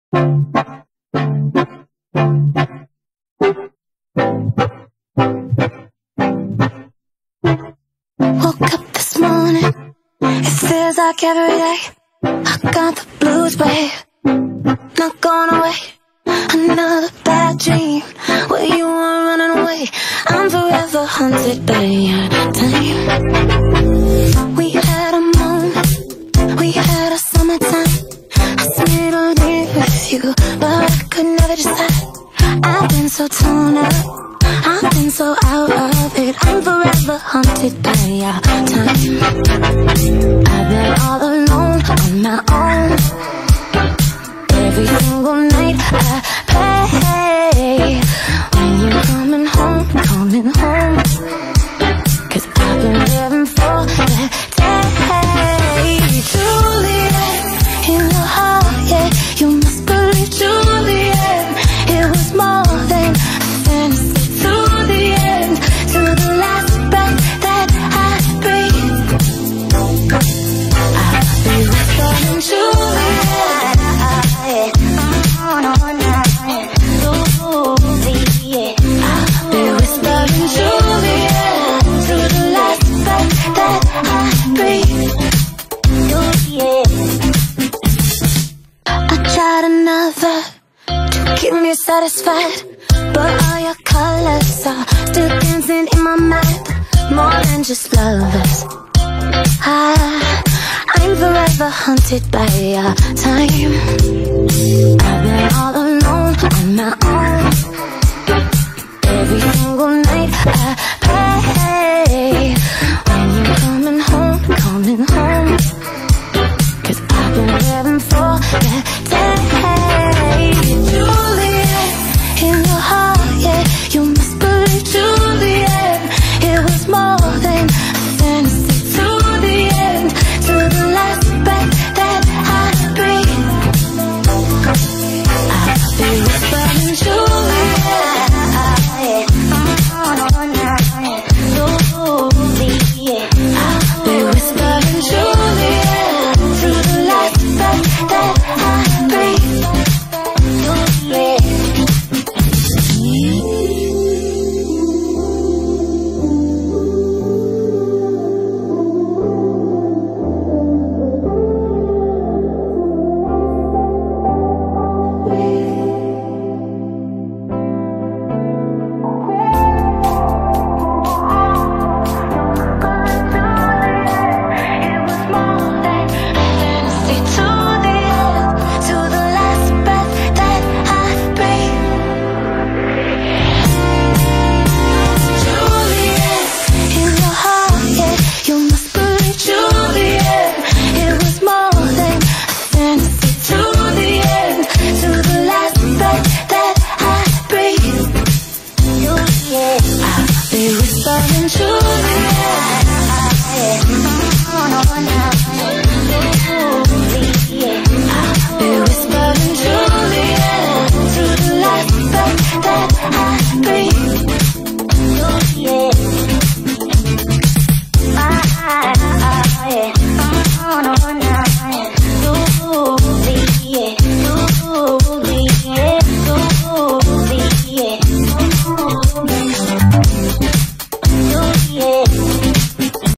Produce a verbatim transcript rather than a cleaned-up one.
Woke up this morning, it feels like every day I got the blues, babe, not going away. Another bad dream where you were running away. I'm forever haunted by your time. We had a moment, we had a summertime. I spent all day with you, but I could never decide. I've been so torn up, I've been so out of it. I'm forever haunted by your time. I've been all alone on my own. Every single night I pray when you're coming home, coming home. Cause I've been living for that day. Juliet, in your heart, yeah, you must believe Juliet. It was more than a fantasy. To the end, to the last breath that I breathe, I'll be whispering Juliet. On all night, Juliet. I'll be whispering Juliet to the last breath that I breathe, Juliet. I tried another to keep me satisfied, but all your colors are still dancing in my mind. More than just lovers, I, I'm forever haunted by your time.